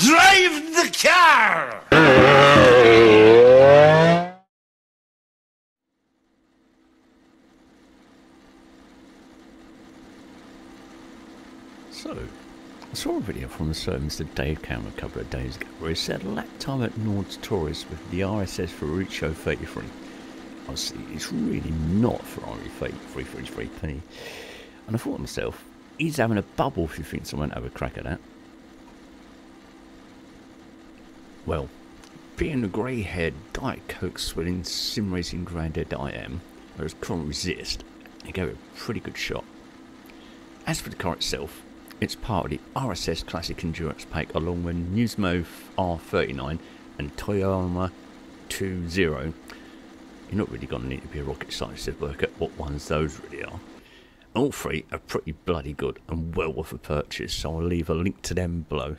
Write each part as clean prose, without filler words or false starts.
Drive the car! So, I saw a video from a certain Mr. Dave Cameron a couple of days ago where he said laptime at Nords tourist with the RSS Ferruccio 33. Honestly, it's really not Ferrari 333p. And I thought to myself, he's having a bubble if he thinks I won't have a crack at that. Well, being the grey-haired, Diet Coke swilling, sim racing granddad that I am, I just couldn't resist and gave it a pretty good shot. As for the car itself, it's part of the RSS Classic Endurance Pack along with Nismo R39 and Toyama 20. You're not really going to need to be a rocket scientist to work out what ones those really are. All three are pretty bloody good and well worth a purchase, so I'll leave a link to them below.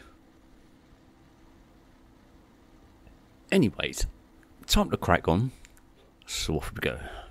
Anyways, time to crack on, so off we go.